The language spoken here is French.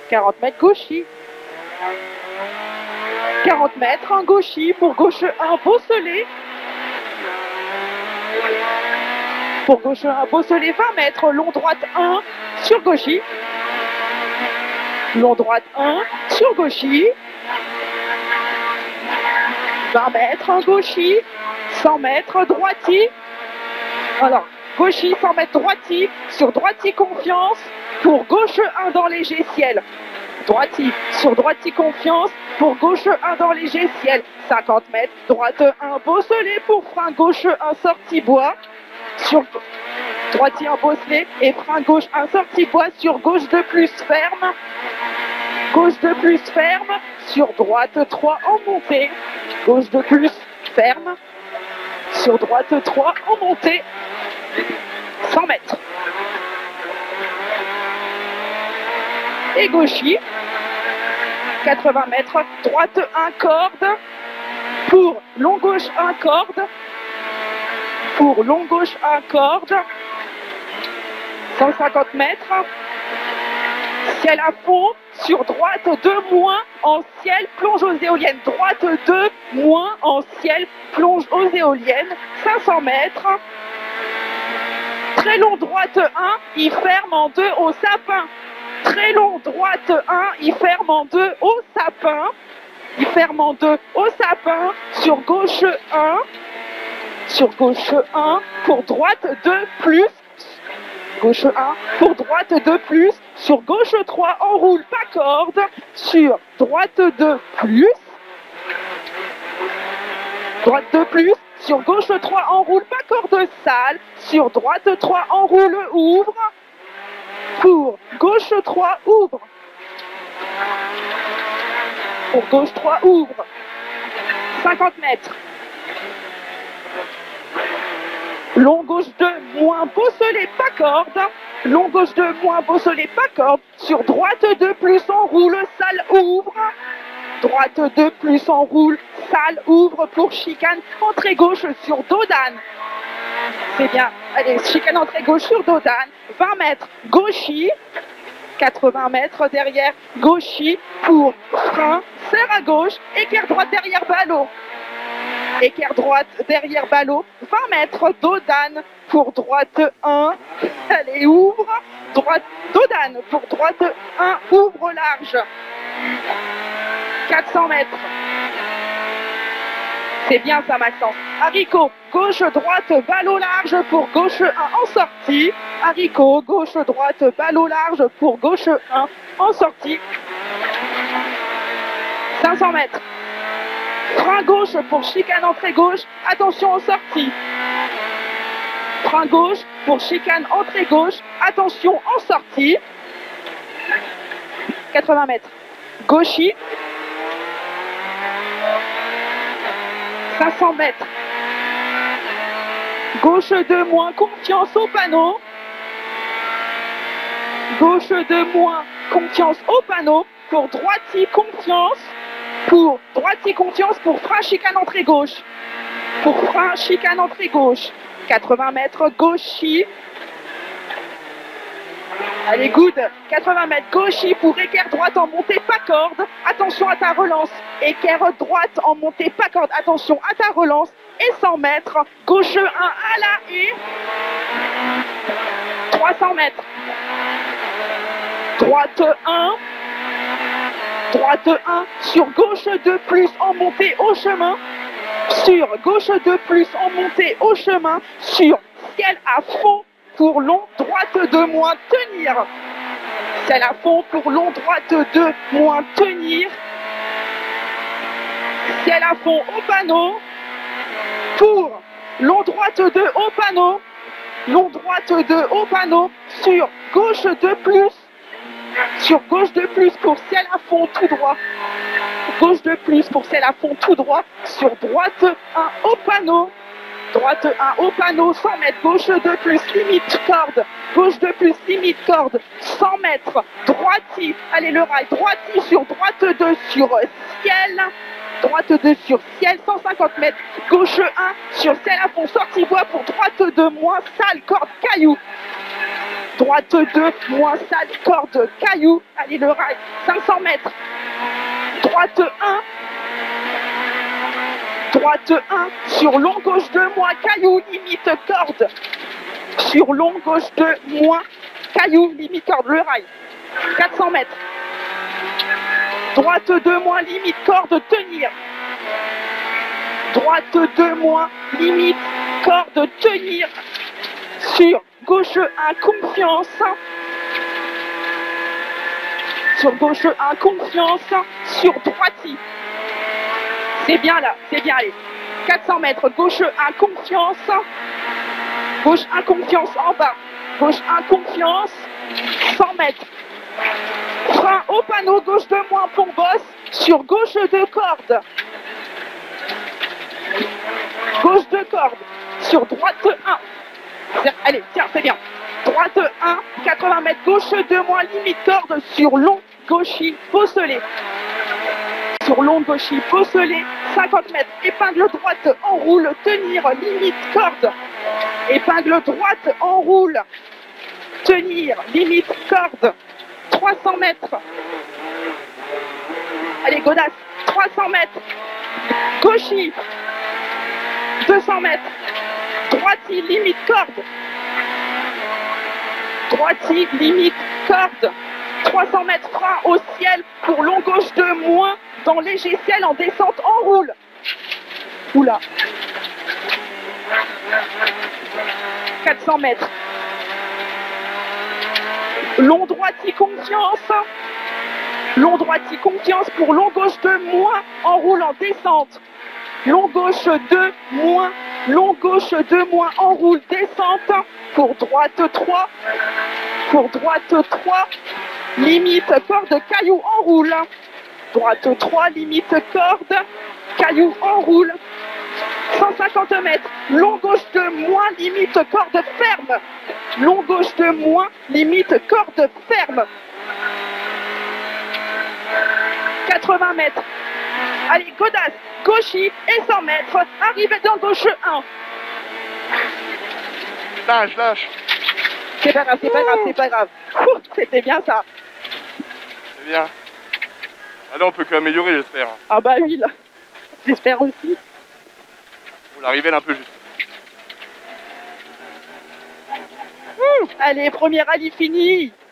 40 mètres gauchis. 40 mètres en gauchis pour gauche 1 Beausoleil. Pour gauche 1 Beausoleil, 20 mètres, long droite 1 sur gauchis. Long droite 1 sur gauchis. 20 mètres en gauchis. 100 mètres droiti. Alors, gauchis, 100 mètres droiti. Sur droiti confiance. Pour gauche 1 dans léger ciel. Droiti, sur droiti confiance. Pour gauche 1 dans léger ciel. 50 mètres, droite 1 Beausoleil. Pour frein gauche 1 sortie bois. Sur droiti 1 Beausoleil. Et frein gauche 1 sortie bois. Sur gauche 2 plus ferme. Gauche 2 plus ferme. Sur droite 3 en montée. Gauche 2 plus ferme. Sur droite 3 en montée. 100 mètres. Et gauchis. 80 mètres. Droite 1 corde. Pour long gauche 1 corde. Pour long gauche 1 corde. 150 mètres. Ciel à fond. Sur droite 2 moins en ciel, plonge aux éoliennes. Droite 2 moins en ciel, plonge aux éoliennes. 500 mètres. Très long droite 1, il ferme en 2 au sapin. Très long droite 1, il ferme en 2 au sapin. Il ferme en 2 au sapin. Sur gauche 1. Sur gauche 1. Pour droite 2 plus. Gauche 1 pour droite 2 plus. Sur gauche 3 enroule pas corde. Sur droite 2 plus. Droite 2 plus. Sur gauche 3 enroule pas corde sale. Sur droite 3 enroule ouvre. Pour gauche 3 ouvre. Pour gauche 3 ouvre. 50 mètres. Long gauche 2 moins Beausoleil pas corde. Long gauche 2 moins Beausoleil pas corde. Sur droite 2 plus enroule, sale ouvre. Droite 2 plus enroule, sale ouvre pour chicane entrée gauche sur Dodane. C'est bien. Allez, chicane entrée gauche sur Dodane. 20 mètres gauchis. 80 mètres derrière gauchis pour frein, serre à gauche, équerre droite derrière ballot. Équerre droite derrière ballot, 20 mètres, Dodane pour droite 1, allez ouvre, droite, Dodane pour droite 1, ouvre large, 400 mètres, c'est bien ça Maxence, haricot, gauche, droite, ballot large pour gauche 1 en sortie, haricot, gauche, droite, ballot large pour gauche 1 en sortie, 500 mètres. Frein gauche pour chicane entrée gauche, attention en sortie. Frein gauche pour chicane entrée gauche, attention en sortie. 80 mètres. Gauchis. 500 mètres. Gauche 2 moins, confiance au panneau. Gauche 2 moins, confiance au panneau. Pour droiti, confiance. Pour droitier confiance pour frein chicane entrée gauche. Pour frein chicane entrée gauche. 80 mètres gauchis. Allez, good. 80 mètres gauchis pour équerre droite en montée pas corde. Attention à ta relance. Équerre droite en montée pas corde. Attention à ta relance. Et 100 mètres. Gauche 1 à la haie. 300 mètres. Droite 1. Droite 1 sur gauche 2 plus en montée au chemin. Sur gauche 2 plus en montée au chemin. Sur ciel à fond pour long droite 2 moins tenir. Ciel à fond pour long droite 2 moins tenir. Ciel à fond au panneau. Pour long droite 2 au panneau. Long droite 2 au panneau. Sur gauche 2 plus. Sur gauche 2 plus pour ciel à fond tout droit. Gauche 2 plus pour ciel à fond tout droit. Sur droite 1 au panneau. Droite 1 au panneau, 100 mètres. Gauche 2 plus limite corde. Gauche 2 plus limite corde. 100 mètres. Droiti. Allez le rail. Droiti sur droite 2 sur ciel. Droite 2 sur ciel. 150 mètres. Gauche 1 sur ciel à fond sortie bois pour droite 2 moins sale corde caillou. Droite 2, moins salle, corde, caillou. Allez, le rail, 500 mètres. Droite 1. Droite 1, sur long gauche 2, moins caillou, limite corde. Sur long gauche 2, moins caillou, limite corde, le rail. 400 mètres. Droite 2, moins limite corde, tenir. Droite 2, moins limite corde, tenir. Sur gauche 1, confiance. Sur gauche 1, confiance. Sur droite. C'est bien là, c'est bien. Allez. 400 mètres, gauche 1, confiance. Gauche 1, confiance en bas. Gauche 1, confiance. 100 mètres. Frein au panneau, gauche 2, moins pont bosse. Sur gauche 2 cordes. Gauche 2 cordes. Sur droite 1. Allez, tiens, c'est bien. Droite 1, 80 mètres, gauche 2, moins limite corde. Sur long gauchy, bosselé. Sur long gauchy, bosselé, 50 mètres, épingle droite, enroule, tenir, limite, corde. Épingle droite, enroule, tenir, limite, corde. 300 mètres. Allez, godasse, 300 mètres. Gauchy, 200 mètres. Droiti, limite, corde. Droiti, limite, corde. 300 mètres, frein au ciel pour long gauche 2, moins. Dans léger ciel en descente, enroule. Oula. 400 mètres. Long droiti, confiance. Long droiti, confiance pour long gauche 2, moins. Enroule en descente. Long gauche 2, moins. Long gauche 2, moins. Enroule, descente. Pour droite 3. Pour droite 3. Limite, corde, caillou, enroule. Droite 3, limite corde, caillou, enroule. 150 mètres, long gauche 2, moins, limite corde ferme. Long gauche 2, moins, limite corde ferme. 80 mètres. Allez, godasse, gauchy et 100 mètres. Arrivée dans gauche 1. Lâche. C'est pas grave, c'est pas grave, c'est pas grave. C'était bien ça. C'est bien. Alors on peut que améliorer, j'espère. Ah bah oui, là. J'espère aussi. Bon, l'arrivée elle est un peu juste. Allez, premier rallye fini.